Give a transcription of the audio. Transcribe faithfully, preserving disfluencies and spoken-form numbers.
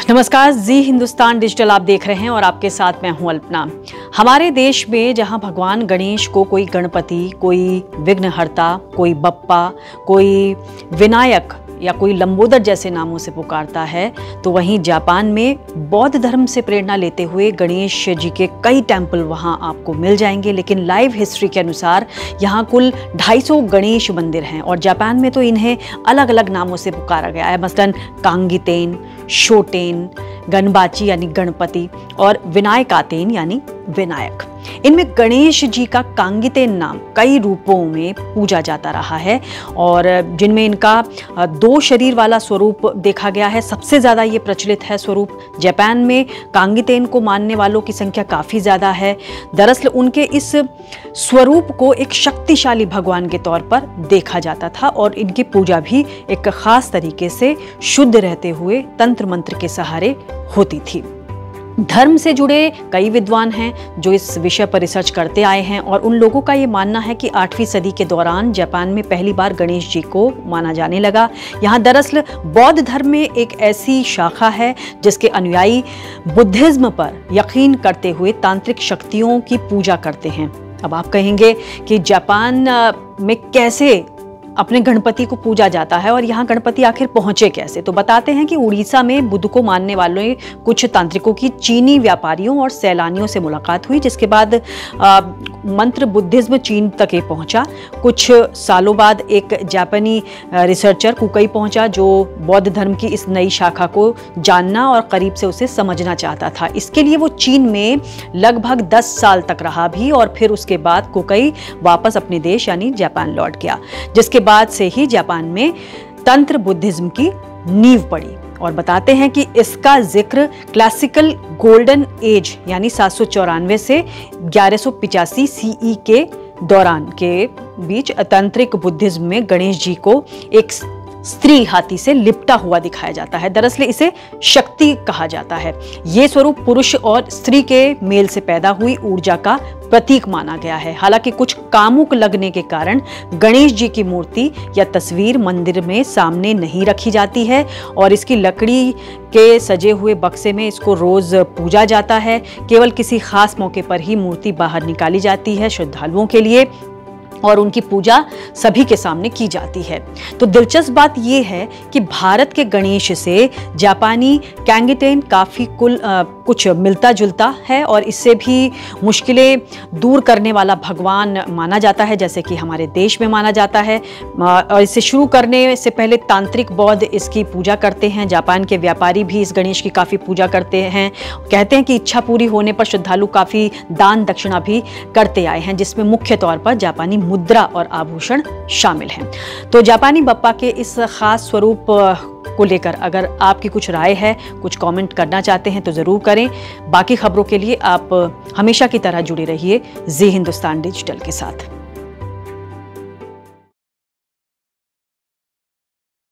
नमस्कार, जी हिंदुस्तान डिजिटल आप देख रहे हैं और आपके साथ मैं हूं अल्पना। हमारे देश में जहां भगवान गणेश को कोई गणपति, कोई विघ्नहर्ता, कोई बप्पा, कोई विनायक या कोई लंबोदर जैसे नामों से पुकारता है, तो वहीं जापान में बौद्ध धर्म से प्रेरणा लेते हुए गणेश जी के कई टेम्पल वहां आपको मिल जाएंगे। लेकिन लाइव हिस्ट्री के अनुसार यहां कुल ढाई सौ गणेश मंदिर हैं और जापान में तो इन्हें अलग अलग नामों से पुकारा गया है, मसलन कांगितेन, शोटेन, गणबाची यानी गणपति और विनायकातेन यानी विनायक। इनमें गणेश जी का कांगितेन नाम कई रूपों में पूजा जाता रहा है और जिनमें इनका दो शरीर वाला स्वरूप देखा गया है। सबसे ज़्यादा ये प्रचलित है स्वरूप। जापान में कांगितेन को मानने वालों की संख्या काफ़ी ज़्यादा है। दरअसल उनके इस स्वरूप को एक शक्तिशाली भगवान के तौर पर देखा जाता था और इनकी पूजा भी एक खास तरीके से शुद्ध रहते हुए तंत्र मंत्र के सहारे होती थी। धर्म से जुड़े कई विद्वान हैं जो इस विषय पर रिसर्च करते आए हैं और उन लोगों का ये मानना है कि आठवीं सदी के दौरान जापान में पहली बार गणेश जी को माना जाने लगा। यहाँ दरअसल बौद्ध धर्म में एक ऐसी शाखा है जिसके अनुयायी बुद्धिज्म पर यकीन करते हुए तांत्रिक शक्तियों की पूजा करते हैं। अब आप कहेंगे कि जापान में कैसे अपने गणपति को पूजा जाता है और यहाँ गणपति आखिर पहुँचे कैसे? तो बताते हैं कि उड़ीसा में बुद्ध को मानने वालों कुछ तांत्रिकों की चीनी व्यापारियों और सैलानियों से मुलाकात हुई, जिसके बाद आ, मंत्र बुद्धिज्म चीन तक ये पहुँचा। कुछ सालों बाद एक जापानी रिसर्चर कुकई पहुँचा जो बौद्ध धर्म की इस नई शाखा को जानना और करीब से उसे समझना चाहता था। इसके लिए वो चीन में लगभग दस साल तक रहा भी और फिर उसके बाद कुकई वापस अपने देश यानी जापान लौट गया, जिसके बाद से ही जापान में तंत्र बुद्धिज्म की नींव पड़ी। और बताते हैं कि इसका जिक्र क्लासिकल गोल्डन एज यानी सात सौ चौरानवे से ग्यारह सौ पिचासी सीई के दौरान के बीच तांत्रिक बुद्धिज्म में गणेश जी को एक स्त्री हाथी से लिपटा हुआ दिखाया जाता है। दरअसल इसे शक्ति कहा जाता है। ये स्वरूप पुरुष और स्त्री के मेल से पैदा हुई ऊर्जा का प्रतीक माना गया है। हालांकि कुछ कामुक लगने के कारण गणेश जी की मूर्ति या तस्वीर मंदिर में सामने नहीं रखी जाती है और इसकी लकड़ी के सजे हुए बक्से में इसको रोज पूजा जाता है। केवल किसी खास मौके पर ही मूर्ति बाहर निकाली जाती है श्रद्धालुओं के लिए और उनकी पूजा सभी के सामने की जाती है। तो दिलचस्प बात यह है कि भारत के गणेश से जापानी कांगितेन काफ़ी कुल आ, कुछ मिलता जुलता है और इससे भी मुश्किलें दूर करने वाला भगवान माना जाता है, जैसे कि हमारे देश में माना जाता है। और इसे शुरू करने से पहले तांत्रिक बौद्ध इसकी पूजा करते हैं। जापान के व्यापारी भी इस गणेश की काफ़ी पूजा करते हैं। कहते हैं कि इच्छा पूरी होने पर श्रद्धालु काफ़ी दान दक्षिणा भी करते आए हैं, जिसमें मुख्य तौर पर जापानी मुद्रा और आभूषण शामिल हैं। तो जापानी बप्पा के इस खास स्वरूप को लेकर अगर आपकी कुछ राय है, कुछ कमेंट करना चाहते हैं तो ज़रूर करें। बाकी खबरों के लिए आप हमेशा की तरह जुड़े रहिए जी हिंदुस्तान डिजिटल के साथ।